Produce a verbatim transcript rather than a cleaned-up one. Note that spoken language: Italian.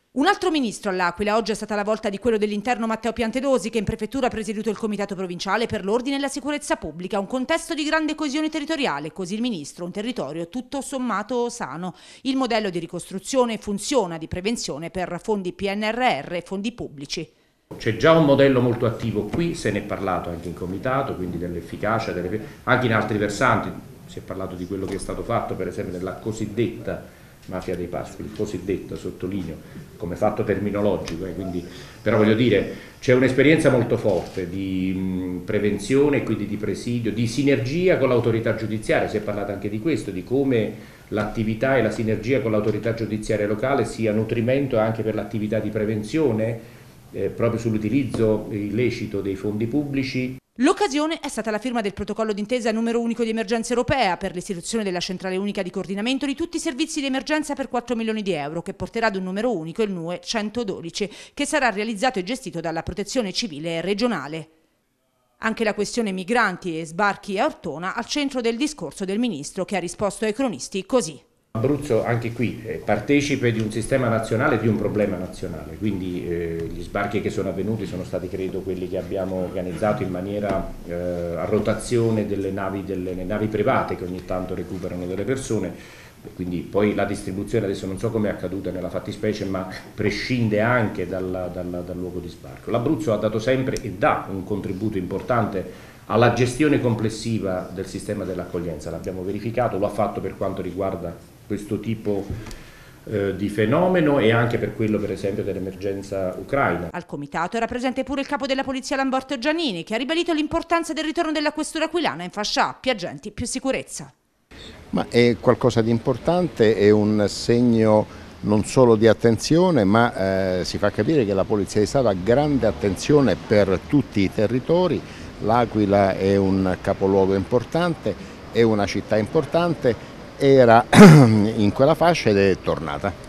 Un altro ministro all'Aquila, oggi è stata la volta di quello dell'Interno Matteo Piantedosi, che in prefettura ha presieduto il Comitato Provinciale per l'Ordine e la Sicurezza Pubblica, un contesto di grande coesione territoriale, così il ministro, un territorio tutto sommato sano. Il modello di ricostruzione funziona di prevenzione per fondi P N R R e fondi pubblici. C'è già un modello molto attivo qui, se ne è parlato anche in comitato, quindi dell'efficacia, delle... anche in altri versanti, si è parlato di quello che è stato fatto per esempio nella cosiddetta mafia dei pascoli, il cosiddetto, sottolineo, come fatto terminologico, eh, quindi, però voglio dire, c'è un'esperienza molto forte di mh, prevenzione, quindi di presidio, di sinergia con l'autorità giudiziaria, si è parlato anche di questo, di come l'attività e la sinergia con l'autorità giudiziaria locale sia nutrimento anche per l'attività di prevenzione, eh, proprio sull'utilizzo illecito dei fondi pubblici. L'occasione è stata la firma del protocollo d'intesa numero unico di emergenza europea per l'istituzione della centrale unica di coordinamento di tutti i servizi di emergenza per quattro milioni di euro, che porterà ad un numero unico, il N U E centododici, che sarà realizzato e gestito dalla protezione civile regionale. Anche la questione migranti e sbarchi a Ortona al centro del discorso del ministro, che ha risposto ai cronisti così. Abruzzo anche qui è partecipe di un sistema nazionale e di un problema nazionale, quindi eh, gli sbarchi che sono avvenuti sono stati credo quelli che abbiamo organizzato in maniera eh, a rotazione delle navi, delle navi private che ogni tanto recuperano delle persone, quindi poi la distribuzione adesso non so come è accaduta nella fattispecie, ma prescinde anche dal, dal, dal luogo di sbarco. L'Abruzzo ha dato sempre e dà un contributo importante alla gestione complessiva del sistema dell'accoglienza, l'abbiamo verificato, lo ha fatto per quanto riguarda questo tipo eh, di fenomeno e anche per quello per esempio dell'emergenza ucraina. Al comitato era presente pure il capo della polizia Lamberto Giannini, che ha ribadito l'importanza del ritorno della questura aquilana in fascia A, più agenti, più sicurezza. Ma è qualcosa di importante, è un segno non solo di attenzione, ma eh, si fa capire che la Polizia di Stato ha grande attenzione per tutti i territori. L'Aquila è un capoluogo importante, è una città importante, era in quella fascia ed è tornata.